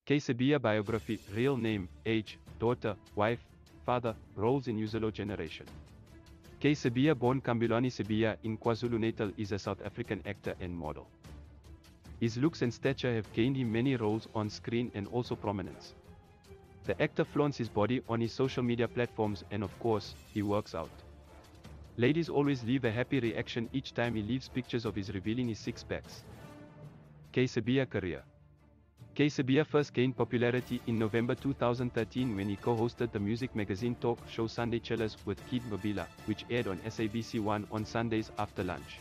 Sabia biography, real name, age, daughter, wife, father, roles in Uzalo generation. Sabia born Kambulani Sabia in KwaZulu-Natal is a South African actor and model. His looks and stature have gained him many roles on screen and also prominence. The actor flaunts his body on his social media platforms and of course, he works out. Ladies always leave a happy reaction each time he leaves pictures of his revealing his six-packs. Sabia career. Sabia first gained popularity in November 2013 when he co-hosted the music magazine talk show Sunday Chillers with Keith Mabila, which aired on SABC1 on Sundays after lunch.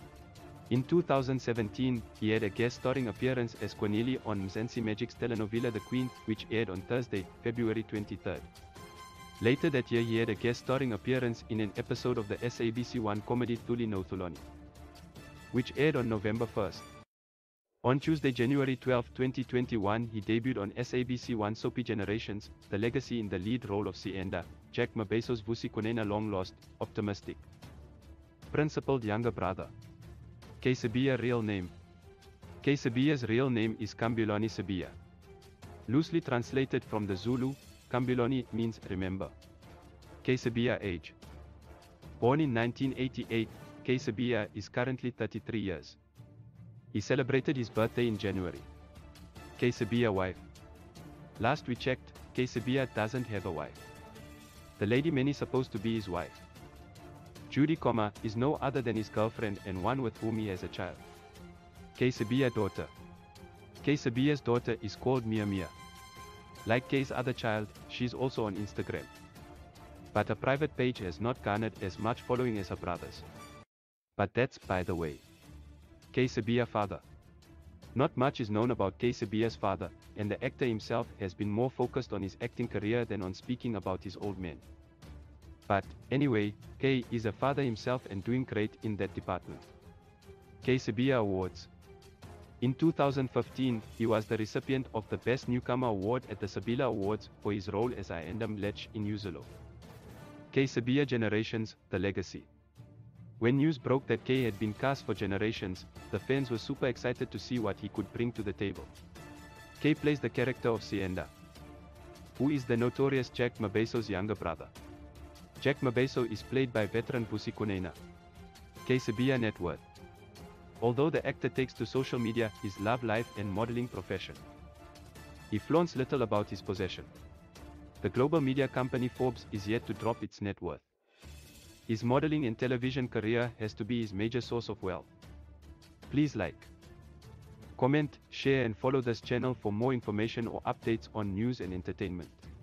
In 2017, he had a guest starring appearance as Cornelie on Mzansi Magic's telenovela The Queen, which aired on Thursday, February 23. Later that year he had a guest starring appearance in an episode of the SABC1 comedy Thuli No Thulani, which aired on November 1. On Tuesday, January 12, 2021, he debuted on SABC1 soapy Generations, The Legacy in the lead role of Sienda, Jack Mabeso's Vusi Kunena long lost, optimistic, principled younger brother. Sabia real name. Sabia's real name is Kambulani Sabia. Loosely translated from the Zulu, Kambulani means remember. Sabia age. Born in 1988, Sabia is currently 33 years. He celebrated his birthday in January. Sabia wife. Last we checked, Sabia doesn't have a wife. The lady many supposed to be his wife, Judy, is no other than his girlfriend and one with whom he has a child. Sabia daughter. Sabia's daughter is called Mia Mia. Like K's other child, she's also on Instagram. But her private page has not garnered as much following as her brother's. But that's by the way. Sabia father. Not much is known about Sabia's father, and the actor himself has been more focused on his acting career than on speaking about his old man. But, anyway, K is a father himself and doing great in that department. Sabia Awards. In 2015, he was the recipient of the Best Newcomer Award at the Sabila Awards for his role as Ayanda Mlech in Uzalo. Sabia Generations, The Legacy. When news broke that K had been cast for Generations, the fans were super excited to see what he could bring to the table. K plays the character of Sienda, who is the notorious Jack Mabeso's younger brother. Jack Mabeso is played by veteran Vusi Kunena. Sabia net worth. Although the actor takes to social media his love life and modeling profession, he flaunts little about his possession. The global media company Forbes is yet to drop its net worth. His modeling and television career has to be his major source of wealth. Please like, comment, share and follow this channel for more information or updates on news and entertainment.